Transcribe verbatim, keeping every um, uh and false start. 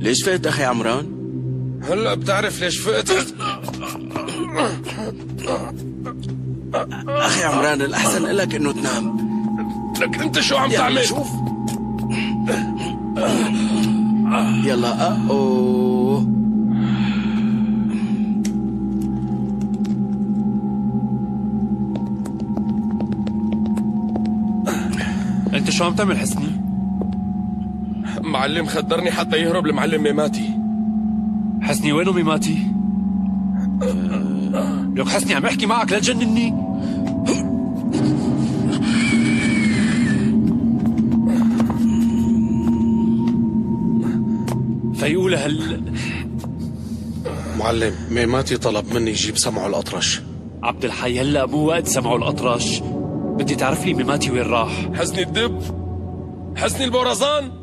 ليش فقت أخي عمران؟ هلأ بتعرف ليش فقت؟ أخي عمران الأحسن لك إنه تنام. لك أنت شو عم تعمل؟ شوف يلا. أوه أنت شو عم تعمل حسني؟ معلم خدرني حتى يهرب المعلم ميماتي. حسني وينه ميماتي؟ لك حسني عم يحكي معك لا تجنني. فيقول هل معلم ميماتي طلب مني يجيب سمعه الأطرش. عبد الحي هلا مو وقت سمعوا الأطرش. بدي تعرف لي ميماتي وين راح. حسني الدب، حسني البورزان.